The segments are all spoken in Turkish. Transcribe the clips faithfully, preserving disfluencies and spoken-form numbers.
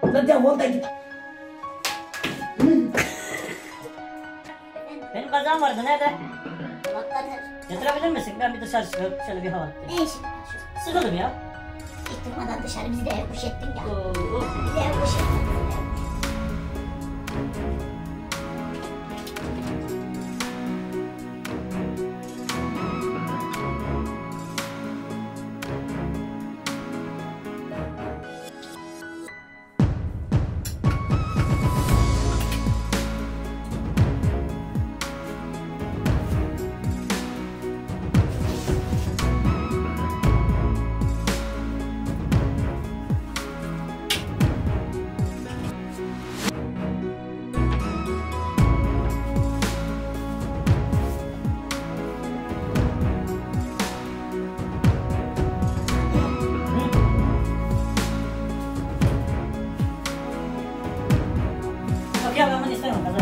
Da defol da git. Benim kazağım vardı, nerede? Dolaptadır. Getirebilir misin? Ben bir dışarı çıkıp şöyle bir hava atayım. Ne işin var şu? Sıkıldım ya. İlk durmadan dışarı bizi de kuş ettin ya. Oo. Bizi de kuş ettin. Yok ya, ben bunu istemem kazak.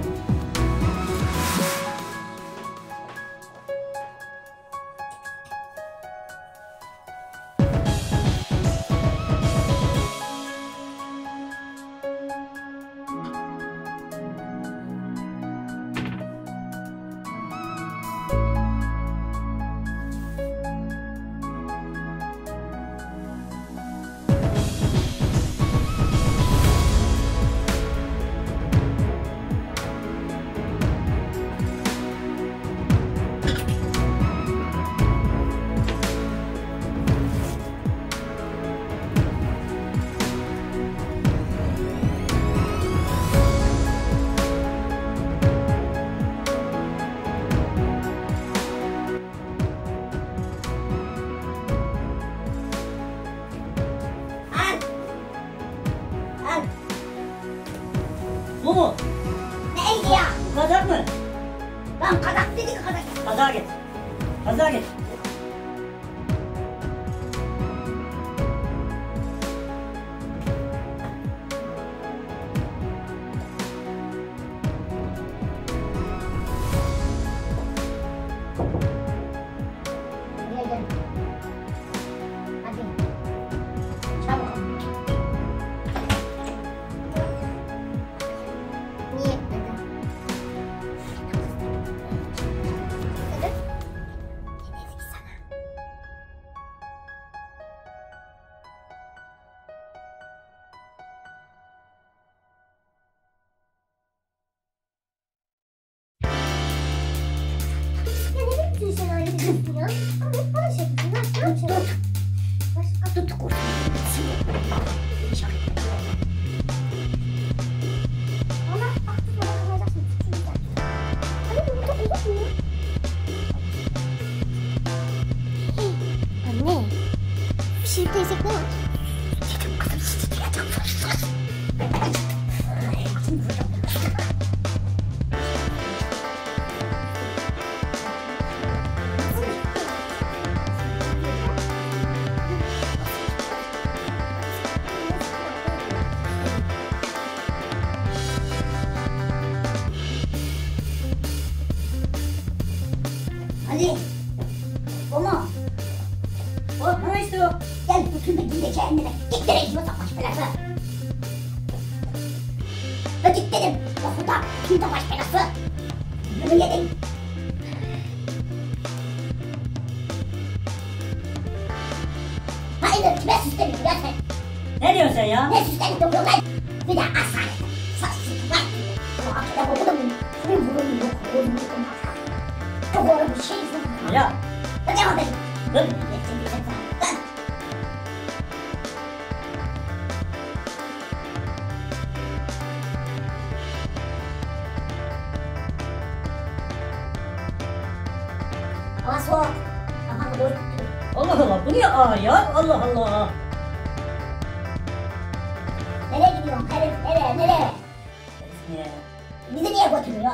Bu mu? Neydi ya? Bu kazak mı? Lan kazak dedik kazak. Kazağa git. Kazağa git. Buraya gel. Hadi. Çabuk. Niye etmedin? Dedim. Ne dedik sana? Ya ne biçim sen öyle diyorsun ya? Ama hep bana şey yapıyorsun. Ne yapıyorsun? Başka tut kursun. Ona baktı sonra kalacaksın. Tutsun güzel. Hani bu burada olur mu? Anne. Bir şey diyecek ne var? Dedim kızım sizi diyeceğim. Kızım vuracağım. Ali. O mu? O ne işte o? Gel bütün de giy de kendine. Git nereye gidiyorsan baş belası. Da git dedim. Lafı da kim de baş belası. Yürü yedin. Hayır kime süsleniyorsun ya sen? Ne diyorsun sen ya? Ne süslenip duruyorsun lan? Bir de aslan. Saçsız lan. Bu akıda vurdu mu? Bir vurun yok. Vurun yok. Çok doğru bir şey. Ya. Da devam edin. Dur. Hava soğuk. Aha doğru tuttum. Allah Allah, bu niye ağır ya? Allah Allah. Nereye gidiyorsun? Herif nereye nereye? Niye? Bizi niye götürüyor?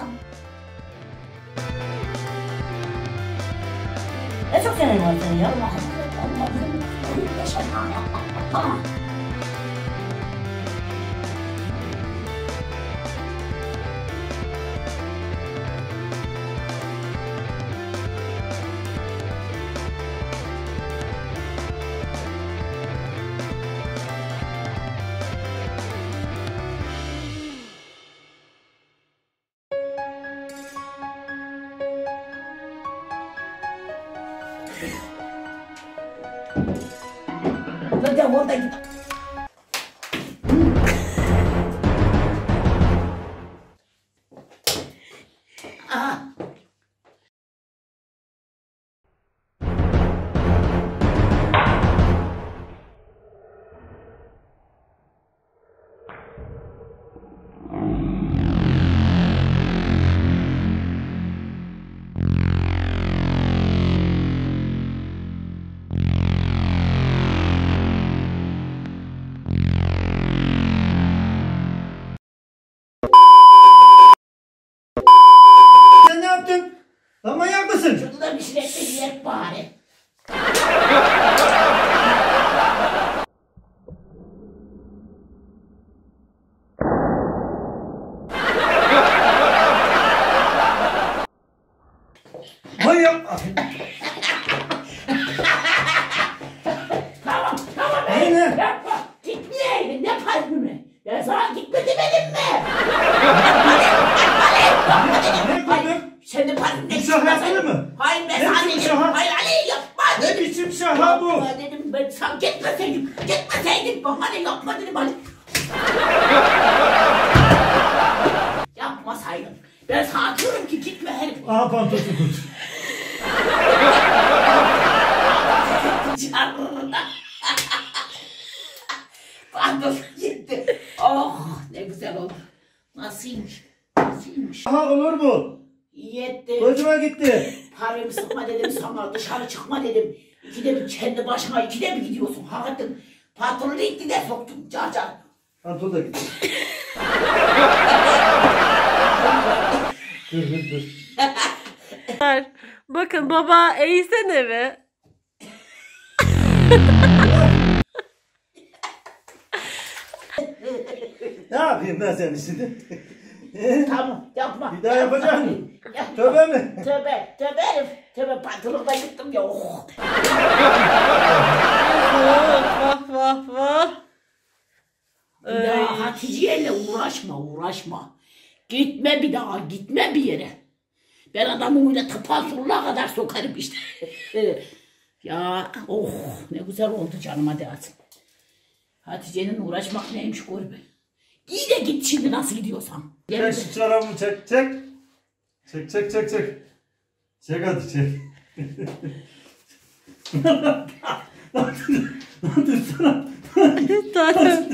Ne çok senin var senin ya? Allah Allah. Allah Allah. Yaşar hala. Aa. Hadi orada git. Aha. Sen ne yaptın? Lan manyak mısın? Şunu da bir şiretle yiyek bari. Manyak. Tamam tamam. Ne ne? Yapma. Gitmeyeydin ne kalbimi. Ben sana gitme demedim mi? Ne yaptın? Senin parfüm ne? Bu şaka yapılır mı? Hayır ben Ne sana biçim dedim. şaka? Hayır Ali yapma Ne dedim. biçim şaka bu? Yapma dedim ben sana gitmeseydim. Gitmeseydim bana ne yapma dedim Ali. Yapmasaydın. Ben sana diyorum ki gitme herif. Aha pantolonu kurt. Canına. Pardon gitti. Oh ne güzel oldu. Nasılmış? Nasılmış? Aha olur mu? İyi etti. Hoşuma gitti. Parayımı sıkma dedim sana, dışarı çıkma dedim. İkide bir kendi başına ikide bir gidiyorsun. Hakikaten patronu itti de soktum car car. Pantolon da gitti. Dur dur dur. Bakın baba eğsene mi? Ne yapayım ben senin şimdi? Tamam yapma. Bir daha yapacak mısın? Yapma. Tövbe mi? Tövbe, tövbe herif. Tövbe pantolonda yıktım ya. Oh. Vah vah vah. Ya Hatice'yle uğraşma, uğraşma. Gitme bir daha, gitme bir yere. Ben adamı öyle tıpa sonuna kadar sokarım işte. Ya oh ne güzel oldu canım hadi hadi. Hatice'nin uğraşmak neymiş gör be. Giy de git şimdi nasıl gidiyorsan. Çek şu çorabımı çek çek. Çek çek çek çek. Çek hadi çek. Lan dur sana. Zaten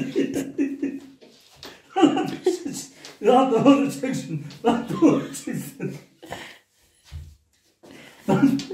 Lan doğru çek şunu. Lan doğru çeksin. Lan